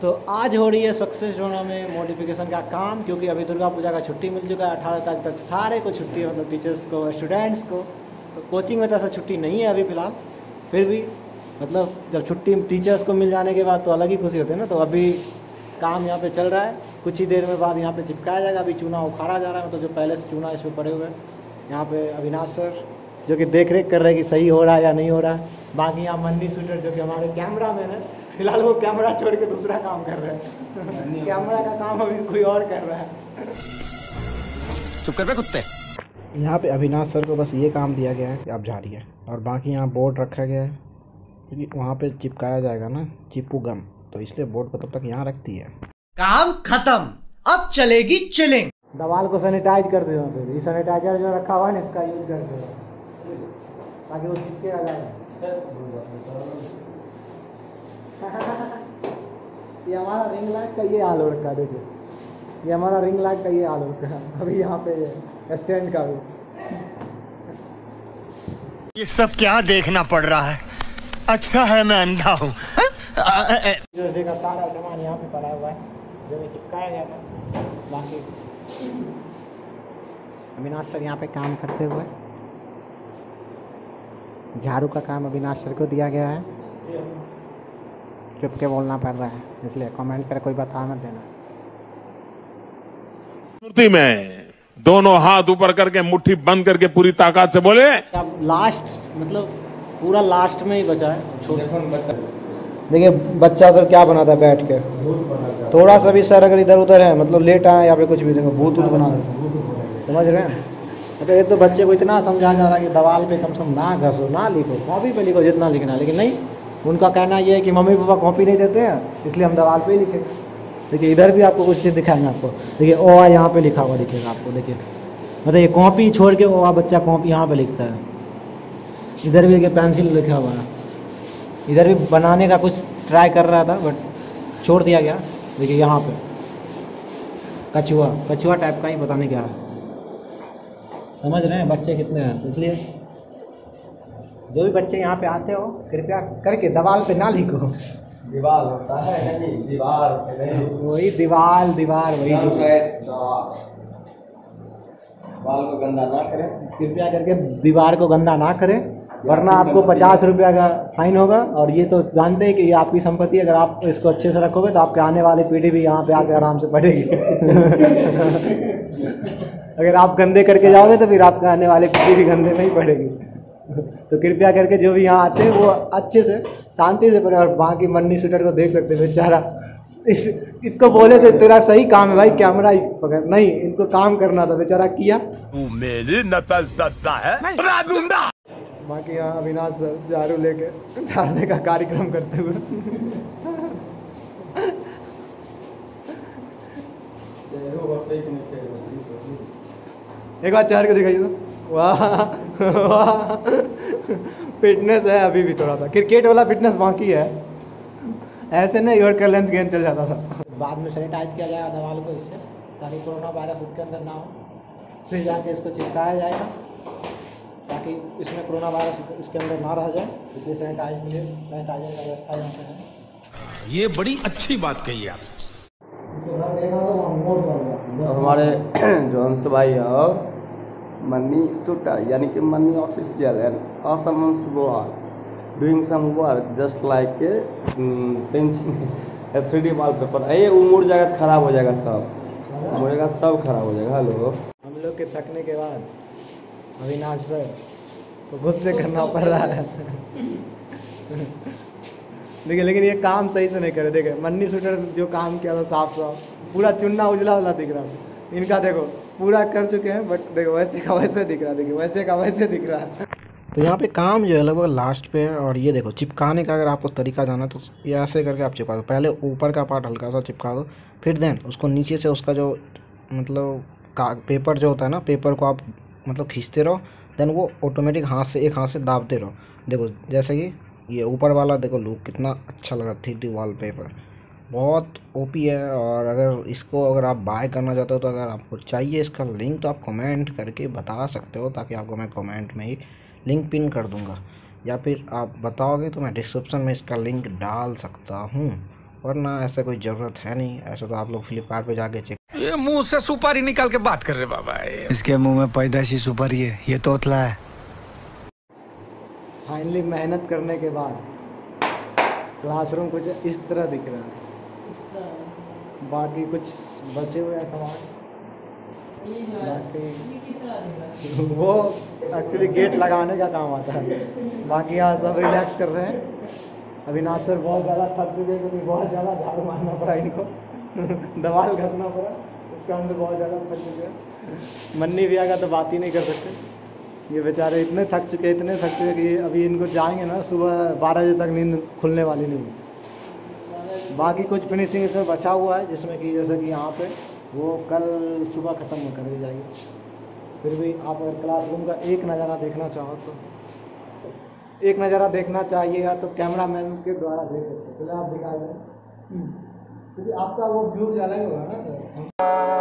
तो आज हो रही है सक्सेस ढूंढा में मॉडिफिकेशन का काम, क्योंकि अभी दुर्गा पूजा का छुट्टी मिल चुका है। 18 तारीख तक सारे को छुट्टी है, मतलब टीचर्स को, स्टूडेंट्स को। तो कोचिंग में तो ऐसा छुट्टी नहीं है अभी फ़िलहाल, फिर भी मतलब जब छुट्टी टीचर्स को मिल जाने के बाद तो अलग ही खुशी होती है ना। तो अभी काम यहाँ पे चल रहा है, कुछ ही देर में बाद यहाँ पे चिपकाया जाएगा। अभी चूना उखाड़ा जा रहा है, मतलब जो पहले से चूना इस पर पड़े हुए हैं। यहाँ पे अविनाश सर जो कि देख रेख कर रहे हैं कि सही हो रहा है या नहीं हो रहा है। बाकी यहाँ मन्नी शूटर जो कि हमारे कैमरा मैन है, फिलहाल वो कैमरा छोड़ के दूसरा काम कर रहे हैं। कैमरा का काम अभी कोई और कर रहा है। चुप कर बे कुत्ते। यहाँ पे अविनाश सर को बस ये काम दिया गया है कि आप झाड़िए, और बाकी यहाँ बोर्ड रखा गया है क्योंकि वहाँ पे चिपकाया जाएगा ना चिपू गम, तो इसलिए बोर्ड को तब तक यहाँ रखती है। काम खत्म, अब चलेगी चिलिंग। दवाल को सैनिटाइज कर दो। फिर ये सैनिटाइजर जो रखा हुआ है ना, इसका यूज कर दो ताकि वो चिपके आ जाए। ये हमारा रिंग लाइट का ये हाल हो रखा है, देखिए ये हमारा रिंग लाइट का ये हाल हो रखा है। अभी यहाँ पे स्टैंड का भी ये सब क्या देखना पड़ रहा है। अच्छा है मैं अंधा हूँ। का सारा सामान यहाँ पे पड़ा हुआ है जो भी चिपकाया गया था। बाकी अविनाश सर यहाँ पे काम करते हुए, झाड़ू का काम अविनाश सर को दिया गया है। चुप के बोलना पड़ रहा है, इसलिए कमेंट कर कोई बता मत देना। मूर्ति में दोनों हाथ ऊपर करके मुट्ठी बंद करके पूरी ताकत से बोले। अब लास्ट मतलब पूरा लास्ट में ही बचा है। देखिए बच्चा सब क्या बनाता है बैठ के, थोड़ा सा भी सर अगर इधर उधर है, मतलब लेट आए या फिर कुछ भी, देखो भूत वूत बना देते, समझ रहे हैं। तो एक तो बच्चे को इतना समझाया जा रहा है कि दवाल पे कम से कम ना घसो, ना लिखो, कॉपी पे लिखो जितना लिखना है। लेकिन नहीं, उनका कहना ये है कि मम्मी पापा कॉपी नहीं देते हैं, इसलिए हम दवाल पे ही लिखे। देखिए इधर भी आपको कुछ चीज़ दिखाएंगे आपको। देखिए ओ आ यहाँ पे लिखा हुआ दिखेगा आपको। देखिए मतलब ये कॉपी छोड़ के ओ आ बच्चा कॉपी यहाँ पे लिखता है। इधर भी देखिए पेंसिल लिखा हुआ है। इधर भी बनाने का कुछ ट्राई कर रहा था बट छोड़ दिया गया। देखिए यहाँ पे कछुआ टाइप का ही पता नहीं क्या है। समझ रहे हैं बच्चे कितने हैं। इसलिए जो भी बच्चे यहाँ पे आते हो कृपया करके दीवार पे ना लिखो। दीवार होता है नहीं, दीवार नहीं, वही दीवार वही दीवार को गंदा ना करें। कृपया करके दीवार को गंदा ना करें, वरना आपको 50 रुपया का फाइन होगा। और ये तो जानते हैं कि ये आपकी संपत्ति, अगर आप इसको अच्छे से रखोगे तो आपके आने वाली पीढ़ी भी यहाँ पे आके आराम से पढ़ेगी। अगर आप गंदे करके जाओगे तो फिर आपके आने वाली पीढ़ी भी गंदे में ही पढ़ेगी। तो कृपया करके जो भी यहाँ आते हैं वो अच्छे से शांति से पढ़े। और बाकी मन्नी शूटर को देख सकते हैं बेचारा, इसको बोले थे तेरा सही काम है भाई कैमरा ही पकड़, नहीं इनको काम करना था, बेचारा किया। तू मेरी नकल करता है। बाकी यहाँ अविनाश सर झाड़ू लेके झाड़ने का कार्यक्रम करते हुए। एक बार चढ़ के दिखाइए तो वाह वाह, फिटनेस है अभी भी थोड़ा सा। क्रिकेट वाला फिटनेस बाकी है, ऐसे नहीं और कर लेंथ गेंद चल जाता था। बाद में सैनिटाइज किया जाएगा दवाल को इससे, ताकि कोरोना वायरस इसके अंदर ना हो। फिर जाके इसको चिपकाया जाएगा ताकि इसमें कोरोना वायरस इसके अंदर ना रह जाए, इसलिए सैनिटाइजर का व्यवस्था यहाँ पे है। ये बड़ी अच्छी बात कही आप। तो हमारे जो अंश भाई और मनी शूटर यानी कि money official and awesome doing some work just like pencil 3D wallpaper. ये मुड़ जाएगा, खराब हो जाएगा, सब मुड़ेगा, सब खराब हो जाएगा। हेलो, हम लोग के थकने के बाद अविनाश सर तो खुद से करना पड़ रहा है। देखिए लेकिन ये काम सही से नहीं करे। देखिए मन्नी शूटर जो काम किया था साफ पूरा चुनना उजला वाला दिख रहा था। इनका देखो पूरा कर चुके हैं बट देखो वैसे का वैसे दिख रहा है। देखिए वैसे का वैसे दिख रहा है। तो यहाँ पे काम जो है लगभग लास्ट पे है। और ये देखो चिपकाने का अगर आपको तरीका जाना तो ये ऐसे करके आप चिपका दो। पहले ऊपर का पार्ट हल्का सा चिपका दो, फिर देन उसको नीचे से उसका जो मतलब पेपर जो होता है ना, पेपर को आप मतलब खींचते रहो, देन वो ऑटोमेटिक हाथ से एक हाथ से दाबते रहो। देखो जैसे कि ये ऊपर वाला देखो लुक कितना अच्छा लगा, 3D वॉलपेपर बहुत ओपी है। और अगर इसको अगर आप बाय करना चाहते हो तो अगर आपको चाहिए इसका लिंक तो आप कमेंट करके बता सकते हो, ताकि आपको मैं कमेंट में ही लिंक पिन कर दूंगा, या फिर आप बताओगे तो मैं डिस्क्रिप्शन में इसका लिंक डाल सकता हूँ। वरना ऐसा कोई ज़रूरत है नहीं। ऐसा तो आप लोग फ्लिपकार्ट पे जाके चेक। ये मुंह से सुपारी निकाल के बात कर रहे बाबा। इसके मुंह में पैदाइशी सुपारी है, ये तोतला है। फाइनली मेहनत करने के बाद क्लासरूम कुछ इस तरह दिख रहा है। बाकी कुछ बचे हुए हैं सामान, बाकी वो एक्चुअली गेट लगाने का काम आता है। बाकी यहाँ सब रिलैक्स कर रहे हैं। अविनाश सर बहुत ज़्यादा थक चुके क्योंकि बहुत ज़्यादा झाड़ू मारना पड़ा इनको दवाल घसना पड़ा, उसके अंदर बहुत ज़्यादा थक चुके हैं। मन्नी भी आएगा तो बात ही नहीं कर सकते। ये बेचारे इतने थक चुके कि अभी इनको जाएंगे ना सुबह 12 बजे तक नींद खुलने वाली नहीं। बाकी कुछ फिनिशिंग इसमें बचा हुआ है, जिसमें कि जैसे कि यहाँ पे वो कल सुबह ख़त्म कर दी जाएगी। फिर भी आप अगर क्लासरूम का एक नज़ारा देखना चाहो तो एक नज़ारा देखना चाहिएगा तो कैमरा मैन के द्वारा देख सकते हो। चलो आप दिखा दें क्योंकि आपका वो व्यू अलग होगा ना।